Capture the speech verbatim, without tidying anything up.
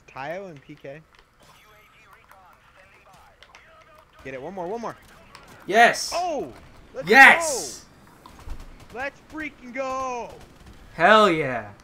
Tayo and P K. Get it. One more. One more. Yes. Oh. Let's yes. Go. Let's freaking go. Hell yeah.